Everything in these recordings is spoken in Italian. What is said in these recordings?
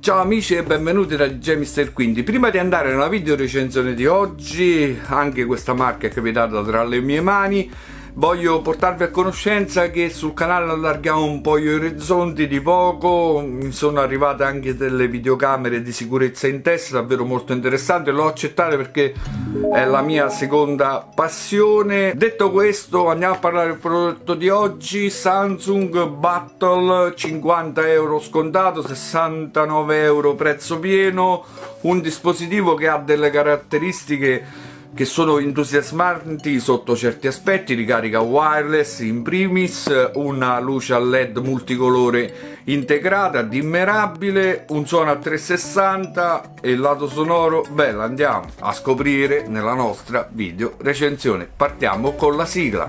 Ciao amici e benvenuti da DJ Mr. Quindi. Prima di andare nella video recensione di oggi, anche questa marca è capitata tra le mie mani, voglio portarvi a conoscenza che sul canale allarghiamo un po' gli orizzonti di poco. Mi sono arrivate anche delle videocamere di sicurezza in testa, davvero molto interessanti, l'ho accettate perché è la mia seconda passione. Detto questo, andiamo a parlare del prodotto di oggi. Samsung Battle, 50 euro scontato, 69 euro prezzo pieno, un dispositivo che ha delle caratteristiche che sono entusiasmanti sotto certi aspetti: ricarica wireless in primis, una luce a LED multicolore integrata, dimmerabile, un suono a 360 e il lato sonoro, beh, andiamo a scoprire nella nostra video recensione. Partiamo con la sigla.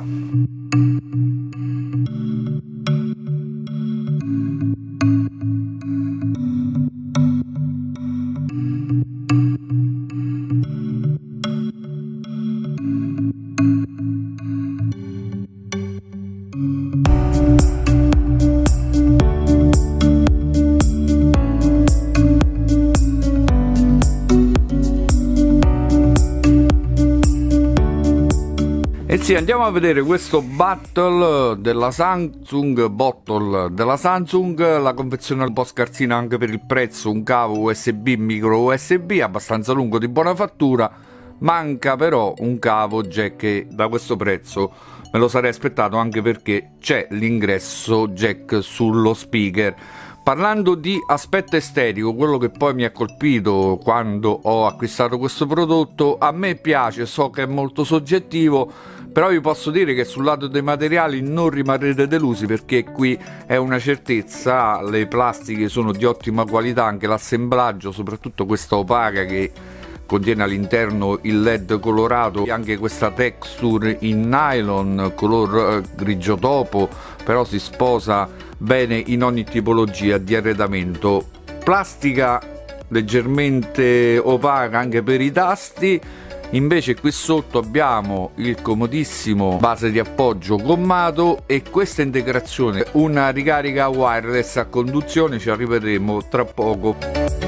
E sì, andiamo a vedere questo Battle della Samsung, la confezione è un po' scarsina anche per il prezzo, un cavo USB micro USB abbastanza lungo, di buona fattura. Manca però un cavo jack che da questo prezzo me lo sarei aspettato, anche perché c'è l'ingresso jack sullo speaker. Parlando di aspetto estetico, quello che poi mi ha colpito quando ho acquistato questo prodotto, a me piace, so che è molto soggettivo, però vi posso dire che sul lato dei materiali non rimarrete delusi, perché qui è una certezza, le plastiche sono di ottima qualità, anche l'assemblaggio, soprattutto questa opaca che contiene all'interno il LED colorato, e anche questa texture in nylon color grigio topo, però si sposa bene in ogni tipologia di arredamento. Plastica leggermente opaca anche per i tasti. Invece qui sotto abbiamo il comodissimo base di appoggio gommato e questa integrazione, una ricarica wireless a conduzione, ci arriveremo tra poco.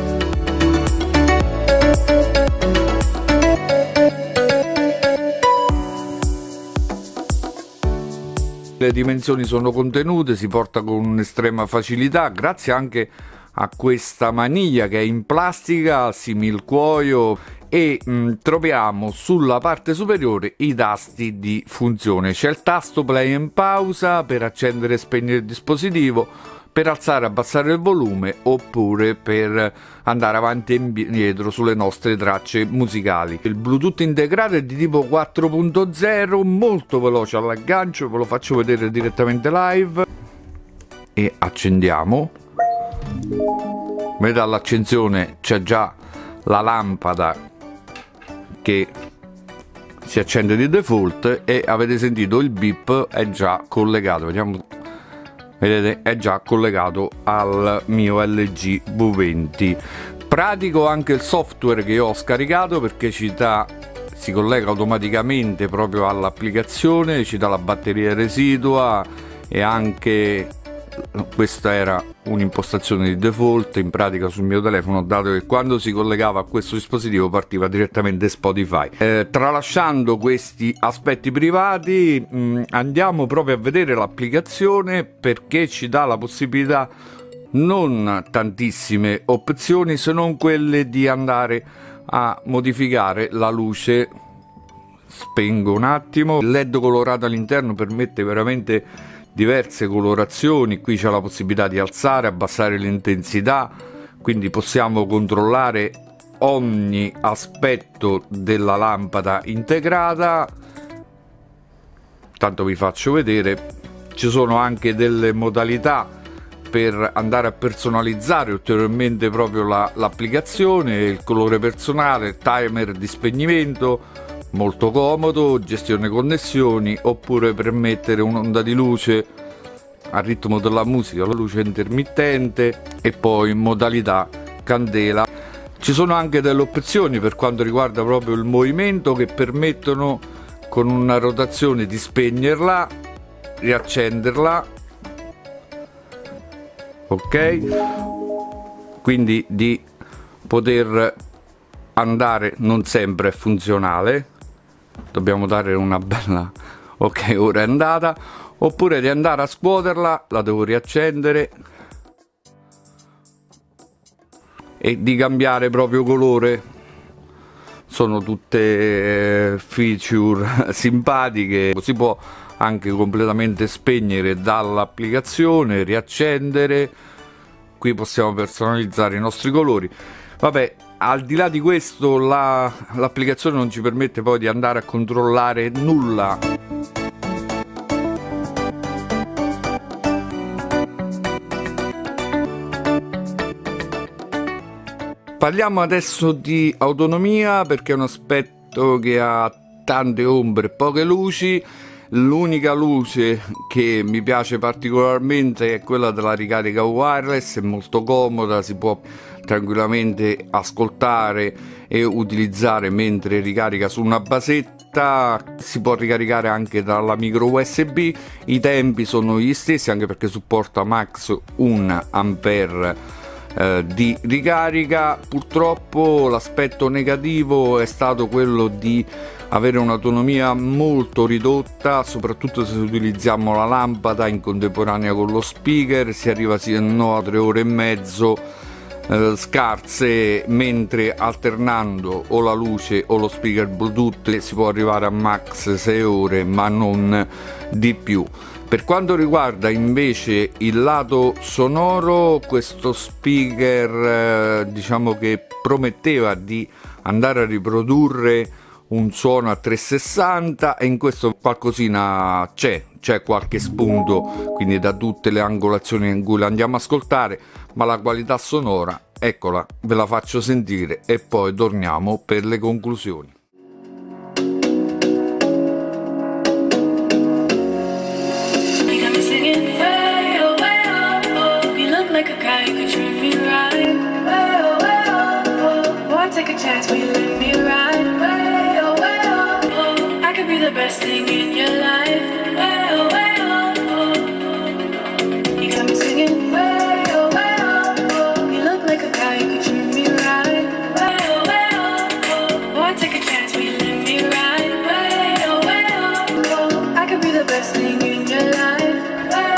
Le dimensioni sono contenute, si porta con estrema facilità, grazie anche a questa maniglia che è in plastica simil cuoio, e troviamo sulla parte superiore i tasti di funzione. C'è il tasto play and pausa per accendere e spegnere il dispositivo, per alzare e abbassare il volume, oppure per andare avanti e indietro sulle nostre tracce musicali. Il Bluetooth integrato è di tipo 4.0, molto veloce all'aggancio, ve lo faccio vedere direttamente live. E accendiamo. Vedete, all'accensione c'è già la lampada che si accende di default e avete sentito il beep, è già collegato, vediamo. Vedete, è già collegato al mio LG V20. Pratico anche il software che ho scaricato, perché si collega automaticamente proprio all'applicazione, ci dà la batteria residua, e anche questa era un'impostazione di default in pratica sul mio telefono, dato che quando si collegava a questo dispositivo partiva direttamente Spotify. Tralasciando questi aspetti privati, andiamo proprio a vedere l'applicazione, perché ci dà la possibilità, non tantissime opzioni se non quelle di andare a modificare la luce. Spengo un attimo. Il LED colorato all'interno permette veramente diverse colorazioni. Qui c'è la possibilità di alzare, abbassare l'intensità, quindi possiamo controllare ogni aspetto della lampada integrata. Tanto vi faccio vedere, ci sono anche delle modalità per andare a personalizzare ulteriormente proprio l'applicazione, il colore personale, il timer di spegnimento, molto comodo, gestione connessioni, oppure per mettere un'onda di luce al ritmo della musica, la luce intermittente, e poi in modalità candela. Ci sono anche delle opzioni per quanto riguarda proprio il movimento, che permettono con una rotazione di spegnerla, riaccenderla, ok? quindi di poter andare, non sempre è funzionale, dobbiamo dare una bella ok, ora è andata, oppure di andare a scuoterla, la devo riaccendere e di cambiare proprio colore. Sono tutte feature simpatiche, si può anche completamente spegnere dall'applicazione, riaccendere, qui possiamo personalizzare i nostri colori. Vabbè, al di là di questo l'applicazione non ci permette poi di andare a controllare nulla. Parliamo adesso di autonomia, perché è un aspetto che ha tante ombre e poche luci. L'unica luce che mi piace particolarmente è quella della ricarica wireless, è molto comoda, si può tranquillamente ascoltare e utilizzare mentre ricarica su una basetta. Si può ricaricare anche dalla micro USB, i tempi sono gli stessi anche perché supporta max 1 ampere di ricarica. Purtroppo l'aspetto negativo è stato quello di avere un'autonomia molto ridotta, soprattutto se utilizziamo la lampada in contemporanea con lo speaker, si arriva sino a 3 ore e mezzo scarse, mentre alternando o la luce o lo speaker Bluetooth si può arrivare a max 6 ore, ma non di più. Per quanto riguarda invece il lato sonoro, questo speaker diciamo che prometteva di andare a riprodurre un suono a 360 e in questo qualcosina c'è qualche spunto, quindi da tutte le angolazioni in cui la andiamo a ascoltare, ma la qualità sonora, eccola, ve la faccio sentire e poi torniamo per le conclusioni. Take a chance, will you let me ride? Way oh, way oh, oh. I could be the best thing in your life. Way oh, way oh, oh. You got me singing. Way oh, oh. You look like a guy who could treat me right. Way oh, oh. Boy, take a chance, will you let me ride? Way oh, oh. I could be the best thing in your life. Way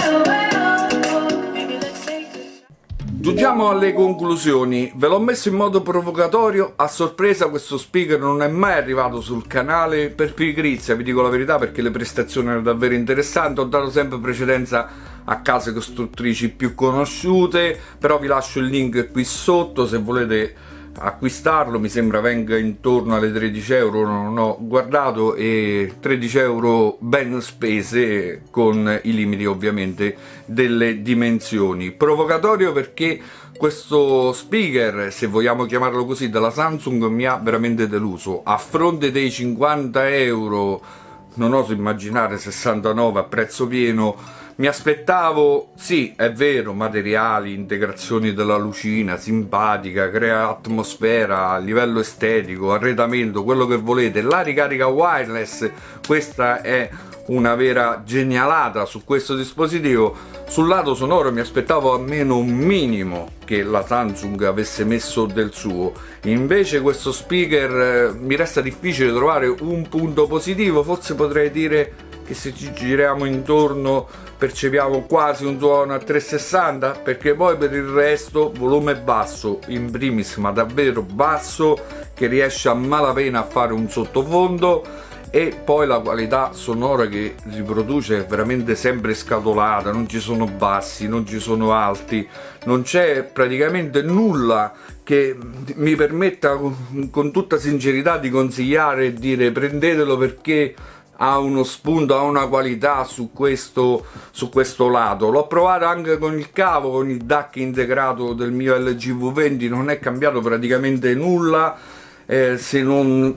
oh. Maybe let's take it. Giungiamo alle conclusioni. Ve l'ho messo in modo provocatorio, a sorpresa questo speaker non è mai arrivato sul canale per pigrizia, vi dico la verità, perché le prestazioni erano davvero interessanti. Ho dato sempre precedenza a case costruttrici più conosciute, però vi lascio il link qui sotto se volete acquistarlo. Mi sembra venga intorno alle 13 euro, non ho guardato, e 13 euro ben spese con i limiti ovviamente delle dimensioni. Provocatorio perché questo speaker, se vogliamo chiamarlo così, della Samsung mi ha veramente deluso. A fronte dei 50 euro, non oso immaginare 69 a prezzo pieno. Mi aspettavo, sì, è vero, materiali, integrazioni della lucina, simpatica, crea atmosfera a livello estetico, arredamento, quello che volete, la ricarica wireless, questa è una vera genialata su questo dispositivo. Sul lato sonoro mi aspettavo almeno un minimo che la Samsung avesse messo del suo, invece questo speaker mi resta difficile trovare un punto positivo. Forse potrei dire che se ci giriamo intorno percepiamo quasi un suono a 360, perché poi per il resto volume basso in primis, ma davvero basso, che riesce a malapena a fare un sottofondo, e poi la qualità sonora che riproduce è veramente sempre scatolata, non ci sono bassi, non ci sono alti, non c'è praticamente nulla che mi permetta con tutta sincerità di consigliare e dire prendetelo, perché ha uno spunto, ha una qualità su questo lato. L'ho provato anche con il cavo, con il DAC integrato del mio LG V20, non è cambiato praticamente nulla, se non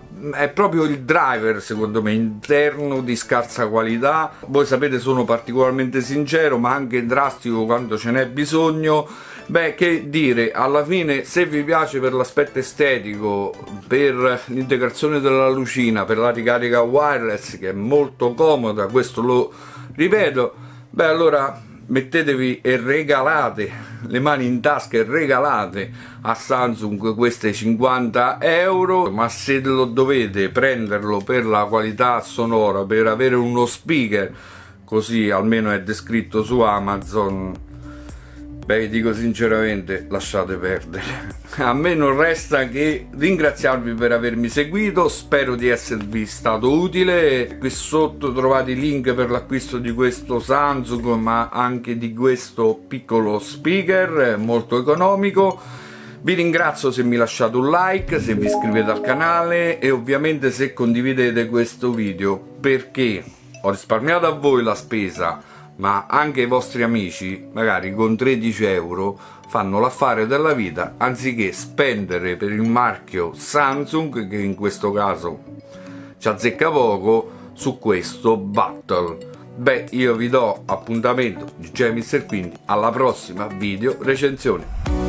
è proprio il driver, secondo me, interno di scarsa qualità. Voi sapete, sono particolarmente sincero ma anche drastico quando ce n'è bisogno. Beh, che dire, alla fine, se vi piace per l'aspetto estetico, per l'integrazione della lucina, per la ricarica wireless che è molto comoda, questo lo ripeto, beh allora mettetevi e regalate le mani in tasca e regalate a Samsung queste 50 euro. Ma se lo dovete prenderlo per la qualità sonora, per avere uno speaker, così almeno è descritto su Amazon, beh, dico sinceramente, lasciate perdere. A me non resta che ringraziarvi per avermi seguito, spero di esservi stato utile. Qui sotto trovate i link per l'acquisto di questo Samsung, ma anche di questo piccolo speaker molto economico. Vi ringrazio se mi lasciate un like, se vi iscrivete al canale e ovviamente se condividete questo video, perché ho risparmiato a voi la spesa, ma anche i vostri amici, magari con 13 euro, fanno l'affare della vita, anziché spendere per il marchio Samsung, che in questo caso ci azzecca poco, su questo battle. Beh, io vi do appuntamento, DJ Mr. Quindi, alla prossima video recensione.